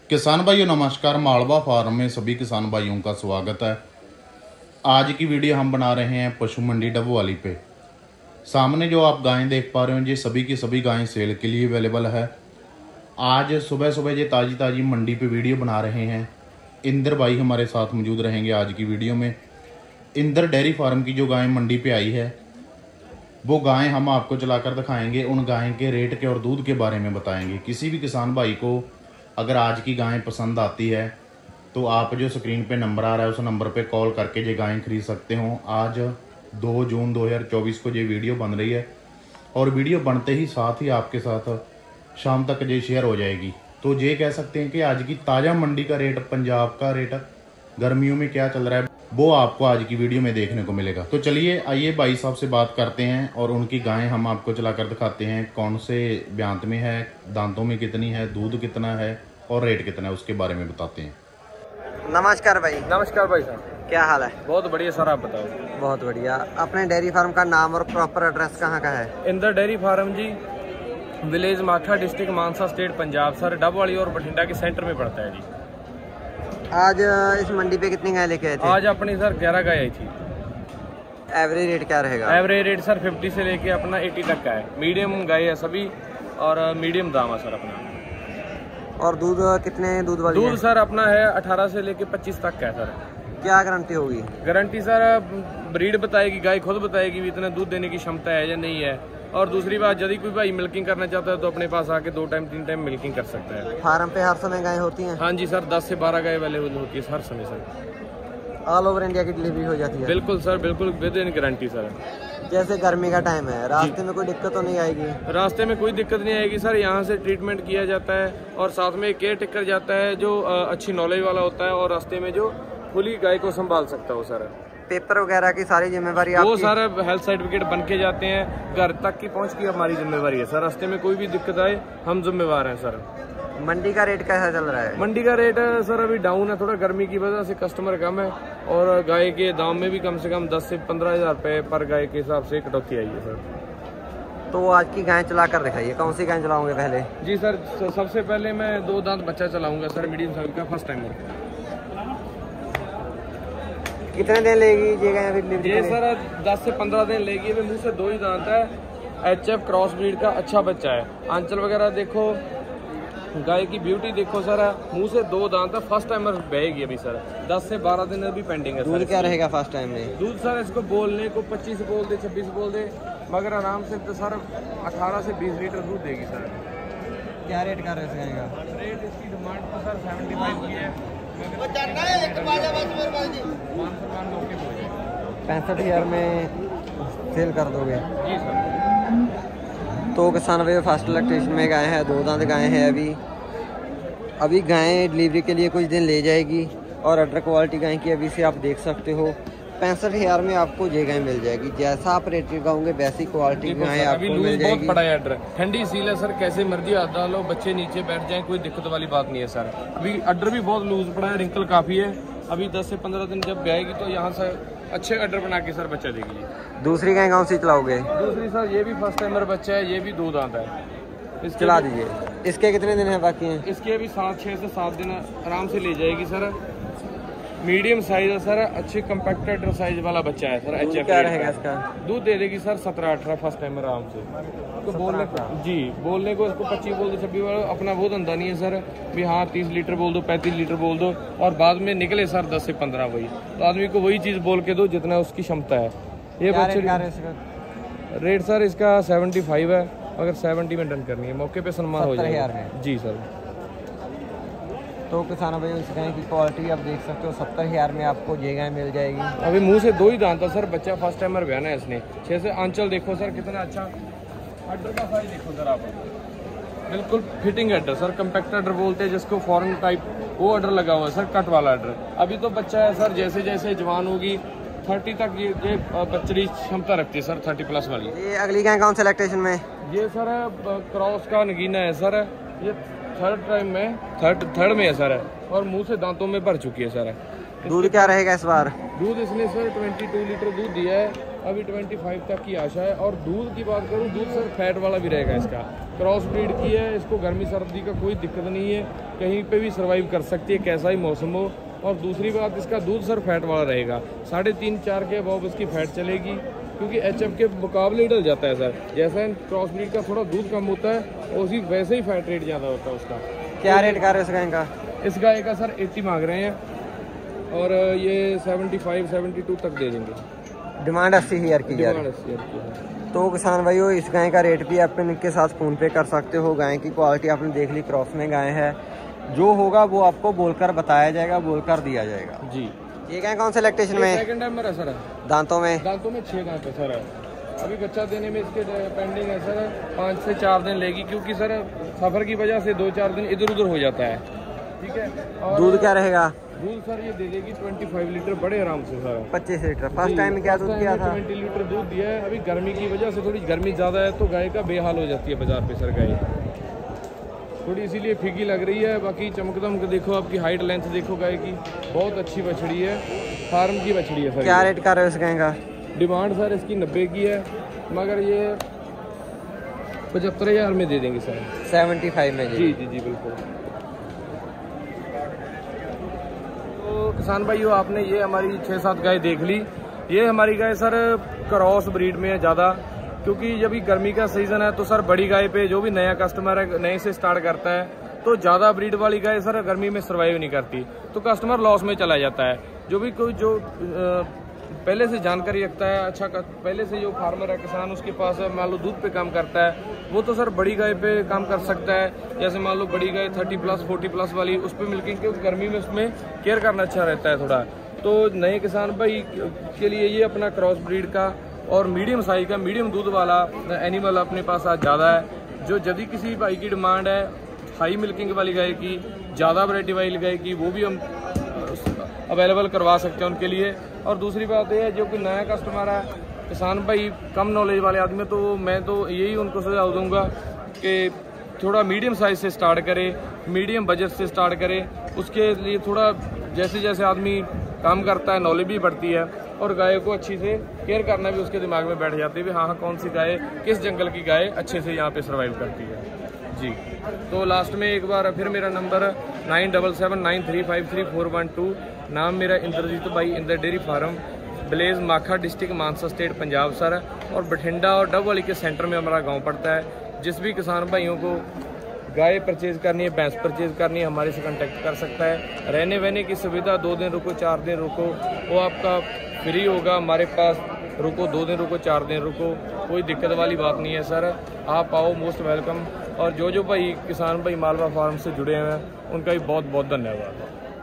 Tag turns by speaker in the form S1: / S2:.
S1: किसान भाइयों नमस्कार। मालवा फार्म में सभी किसान भाइयों का स्वागत है। आज की वीडियो हम बना रहे हैं पशु मंडी डबवाली पे। सामने जो आप गायें देख पा रहे हो ये सभी की सभी गायें सेल के लिए अवेलेबल है। आज सुबह सुबह ये ताज़ी ताज़ी मंडी पे वीडियो बना रहे हैं। इंदर भाई हमारे साथ मौजूद रहेंगे आज की वीडियो में। इंदर डेयरी फार्म की जो गायें मंडी पे आई है वो गायें हम आपको चलाकर दिखाएंगे। उन गायें के रेट के और दूध के बारे में बताएंगे। किसी भी किसान भाई को अगर आज की गायें पसंद आती है तो आप जो स्क्रीन पे नंबर आ रहा है उस नंबर पे कॉल करके ये गायें खरीद सकते हो। आज 2 जून 2024 को ये वीडियो बन रही है और वीडियो बनते ही साथ ही आपके साथ शाम तक ये शेयर हो जाएगी। तो ये कह सकते हैं कि आज की ताज़ा मंडी का रेट, पंजाब का रेट गर्मियों में क्या चल रहा है वो आपको आज की वीडियो में देखने को मिलेगा। तो चलिए आइए भाई साहब से बात करते हैं और उनकी गायें हम आपको चलाकर दिखाते हैं। कौन से ब्यांत में है, दांतों में कितनी है, दूध कितना है और रेट कितना है उसके बारे में बताते हैं।
S2: नमस्कार भाई।
S3: नमस्कार भाई साहब,
S2: क्या हाल है?
S3: बहुत बढ़िया सर, आप बताओ।
S2: बहुत बढ़िया। अपने डेयरी फार्म का नाम और प्रॉपर एड्रेस कहाँ का है?
S3: Inder dairy farm ji, village Matha, district Mansa, state Punjab sir. Dabwali और बठिंडा के सेंटर में पड़ता है जी।
S2: आज इस मंडी पे कितनी गाय लेके आए थे?
S3: आज अपनी सर 11 गाय आई थी।
S2: एवरेज रेट क्या रहेगा?
S3: एवरेज रेट सर 50 से लेके अपना 80 तक का है। मीडियम गाय है सभी और मीडियम दाम है सर अपना।
S2: और दूध कितने दूध वाली
S3: दूध
S2: है?
S3: सर अपना है 18 से लेके 25 तक का है सर।
S2: क्या गारंटी होगी?
S3: गारंटी सर ब्रीड बताएगी, गाय खुद बताएगी भी इतना दूध देने की क्षमता है या नहीं है। और दूसरी बात, यदि कोई भाई मिल्किंग करना चाहता है तो अपने पास आके 2 टाइम 3 टाइम मिल्किंग कर सकता है।
S2: फार्म पे हर समय गाय होती हैं?
S3: हाँ जी सर, 10 से 12 गाय अवेलेबल होती है हर समय सर।
S2: ऑल ओवर इंडिया की डिलीवरी हो जाती है?
S3: बिल्कुल सर, बिल्कुल विद इन गारंटी सर।
S2: जैसे गर्मी का टाइम है, रास्ते में कोई दिक्कत तो नहीं आएगी?
S3: रास्ते में कोई दिक्कत नहीं आएगी सर। यहाँ से ट्रीटमेंट किया जाता है और साथ में केयर टेकर जाता है जो अच्छी नॉलेज वाला होता है और रास्ते में जो खुली गाय को संभाल सकता हो सर।
S2: पेपर वगैरह की सारी जिम्मेवारी
S3: वो
S2: आपकी?
S3: सर हेल्थ सर्टिफिकेट बन के जाते हैं, घर तक की पहुँच की हमारी जिम्मेवारी है सर। रास्ते में कोई भी दिक्कत आए हम जिम्मेवार हैं सर।
S2: मंडी का रेट कैसा चल रहा है?
S3: मंडी का रेट सर अभी डाउन है थोड़ा, गर्मी की वजह से कस्टमर कम है और गाय के दाम में भी कम से कम 10 से 15 हज़ार रुपये पर गाय के हिसाब से कटौती आई है सर।
S2: तो आज की गाय चला कर दिखाइए। कौन सी गाय चलाओगे पहले?
S3: जी सर, सबसे पहले मैं 2 दांत बच्चा चलाऊंगा सर, मीडियम साइज का, फर्स्ट टाइम।
S2: कितने दिन लेगी ये गाय?
S3: ये सर 10 से 15 दिन लेगी। अभी मुँह से 2 ही दांत है। HF क्रॉस ब्रीड का अच्छा बच्चा है। आंचल वगैरह देखो, गाय की ब्यूटी देखो सर। मुंह से 2 दांत है, फर्स्ट टाइम बहेगी अभी सर। 10 से 12 दिन अभी पेंडिंग है सर।
S2: दूध क्या रहेगा फर्स्ट टाइम में?
S3: दूध सर इसको बोलने को 25 बोल दे, 26 बोल दे, मगर आराम से तो सर 18 से 20 लीटर दूध देगी सर।
S2: क्या रेट कर रहे हैं?
S3: रेट इसकी डिमांड तो सर 75 की है।
S2: 65,000 में सेल कर दोगे?
S3: जी सर।
S2: तो किसान भाई फर्स्ट इलेक्ट्रेशन में गाय है, 2 दांत गाय है। अभी गायें डिलीवरी के लिए कुछ दिन ले जाएगी और अडर क्वालिटी गाय की अभी से आप देख सकते हो। 65,000 में आपको ये गाय मिल जाएगी। जैसा आप रेट लगाओगे वैसी क्वालिटी गाय आपको मिल जाएगी।
S3: बहुत बड़ा है अडर, ठंडी सील है सर, कैसे मर्जी हाथ डालो, बच्चे नीचे बैठ जाएं, कोई दिक्कत वाली बात नहीं है सर। अभी अडर भी बहुत लूज पड़ा है, रिंकल काफी है। अभी 10 से 15 दिन जब आएगी तो यहाँ से अच्छे अडर बना के सर बच्चा देगी।
S2: दूसरी गाय कौन सी चलाओगे?
S3: दूसरी सर ये भी फर्स्ट टाइमर बच्चा है, ये भी 2 दांत है।
S2: चला दीजिए। इसके कितने दिन है बाकी हैं?
S3: इसके भी 6 से 7 दिन आराम से ले जाएगी सर। मीडियम साइज है सर, अच्छे कंपैक्टेड साइज वाला बच्चा है सर।
S2: दूध क्या रहेगा इसका?
S3: दूध दे देगी सर 17-18 फर्स्ट टाइम आराम से। तो बोलने को इसको 25 बोल दो, 26 बोल दो, अपना वो धंधा नहीं है सर भी हाँ 30 लीटर बोल दो, 35 लीटर बोल दो और बाद में निकले सर 10 से 15 वही। तो आदमी को वही चीज़ बोल के दो जितना उसकी क्षमता है। ये बच्चे रेट सर इसका 75 है, अगर 70 में डन करनी है मौके पे सम्मान हो जाएगा। जी सर।
S2: तो किसानों भाई इस गाय की क्वालिटी आप देख सकते हो। 70,000 में आपको ये गाय मिल जाएगी।
S3: अभी मुंह से 2 ही दांत है सर, बच्चा फर्स्ट टाइमर बयाना है इसने। 6 से आंचल देखो सर कितना अच्छा। अड्डर का साइज देखो सर आप, बिल्कुल fitting udder sir. Compact udder बोलते हैं जिसको फॉरेन टाइप, वो अड्डर लगा हुआ है सर, कट वाला अड्डर। अभी तो बच्चा है सर, जैसे जैसे जवान होगी 30 तक ये बच्चे क्षमता रखती है सर, 30+ वाली।
S2: ये अगली गाय कौन से इलेक्ट्रेशन में?
S3: ये सर क्रॉस का नगीना है सर। ये थर्ड में है सर और मुंह से दांतों में भर चुकी है सर।
S2: दूध क्या रहेगा इस बार?
S3: दूध इसने सर 22 लीटर दूध दिया है। अभी 25 तक की आशा है। और दूध की बात करूँ, दूध सर फैट वाला भी रहेगा इसका। क्रॉस ब्रीड की है, इसको गर्मी सर्दी का कोई दिक्कत नहीं है, कहीं पे भी सर्वाइव कर सकती है, कैसा ही मौसम हो। और दूसरी बात, इसका दूध सर फैट वाला रहेगा, 3.5-4 के अबव इसकी फैट चलेगी, क्योंकि एचएफ के मुकाबले डल जाता है सर। जैसा क्रॉस ब्रीड का थोड़ा दूध कम होता है, उसी वैसे ही फैट रेट ज़्यादा होता है उसका।
S2: क्या रेट कर रहे हो इस गाय का?
S3: इस गाय का सर 80 मांग रहे हैं, और ये 75-72 तक दे देंगे।
S2: डिमांड 80,000 की जा रही है।
S3: 80,000 की है।
S2: तो किसान भाइयों, इस गाय का रेट भी आप इनके साथ फ़ोन पे कर सकते हो। गाय की क्वालिटी आपने देख ली, क्रॉस में गाय है, जो होगा वो आपको बोलकर बताया जाएगा, बोलकर दिया जाएगा
S3: जी।
S2: ये गाय कौन से लैक्टेशन में?
S3: सेकंड टाइम मेरा सर है।
S2: दांतों में
S3: 6 दांत है सर है। अभी बच्चा देने में इसके पेंडिंग है सर, 5 से 4 दिन लेगी, क्योंकि सर सफ़र की वजह से 2-4 दिन इधर उधर हो जाता है। ठीक है। और
S2: दूध क्या रहेगा?
S3: दूध सर ये दे देगी 25 लीटर बड़े आराम से सर।
S2: 25 लीटर। फर्स्ट टाइम में क्या दूध किया था?
S3: 20 लीटर दूध दिया है। अभी गर्मी की वजह से थोड़ी गर्मी ज़्यादा है, तो गाय का बेहाल हो जाती है बाजार पे सर। गाय थोड़ी इसीलिए फीकी लग रही है, बाकी चमक दमक देखो, आपकी हाइट लेंथ देखो, गाय की बहुत अच्छी बछड़ी है, फार्म की बछड़ी है सर।
S2: क्या रेट कर रहे हो इस गाय का?
S3: डिमांड सर इसकी 90 की है, मगर ये 75,000 में दे देंगे सर।
S2: 75 में?
S3: जी जी जी बिल्कुल। तो किसान भाइयों, आपने ये हमारी 6-7 गाय देख ली। ये हमारी गाय सर क्रॉस ब्रीड में है ज़्यादा, क्योंकि जब भी गर्मी का सीज़न है तो सर बड़ी गाय पे जो भी नया कस्टमर है, नए से स्टार्ट करता है, तो ज़्यादा ब्रीड वाली गाय सर गर्मी में सर्वाइव नहीं करती, तो कस्टमर लॉस में चला जाता है। जो भी कोई जो पहले से जानकारी रखता है, अच्छा पहले से जो फार्मर है, किसान, उसके पास मान लो दूध पे काम करता है, वो तो सर बड़ी गाय पे काम कर सकता है। जैसे मान लो बड़ी गाय 30+, 40+ वाली, उस पर मिल्किंग, क्योंकि गर्मी में उसमें केयर करना अच्छा रहता है थोड़ा। तो नए किसान भाई के लिए ये अपना क्रॉस ब्रीड का और मीडियम साइज का, मीडियम दूध वाला एनिमल अपने पास आज ज़्यादा है। जो यदि किसी भाई की डिमांड है हाई मिल्किंग वाली गाय की, ज़्यादा वैरायटी वाली गाय की, वो भी हम अवेलेबल करवा सकते हैं उनके लिए। और दूसरी बात यह है, जो कि नया कस्टमर है, किसान भाई कम नॉलेज वाले आदमी, तो मैं तो यही उनको सुझाव दूंगा कि थोड़ा मीडियम साइज से स्टार्ट करें, मीडियम बजट से स्टार्ट करें। उसके लिए थोड़ा जैसे जैसे आदमी काम करता है, नॉलेज भी बढ़ती है, और गाय को अच्छी से केयर करना भी उसके दिमाग में बैठ जाती है, हाँ कौन सी गाय, किस जंगल की गाय अच्छे से यहाँ पे सर्वाइव करती है जी। तो लास्ट में एक बार फिर मेरा नंबर 9779353412। नाम मेरा इंद्रजीत भाई, Inder dairy farm, village Makha, district Mansa, state Punjab sir. और बठिंडा और डबवाली के सेंटर में हमारा गाँव पड़ता है। जिस भी किसान भाइयों को गाय परचेज करनी है, भैंस परचेज करनी है, हमारे से कांटेक्ट कर सकता है। रहने वहने की सुविधा, 2 दिन रुको 4 दिन रुको, वो आपका फ्री होगा। हमारे पास रुको 2 दिन रुको 4 दिन रुको, कोई दिक्कत वाली बात नहीं है सर। आप आओ, मोस्ट वेलकम। और जो भाई किसान भाई मालवा फार्म से जुड़े हैं, उनका भी बहुत बहुत धन्यवाद।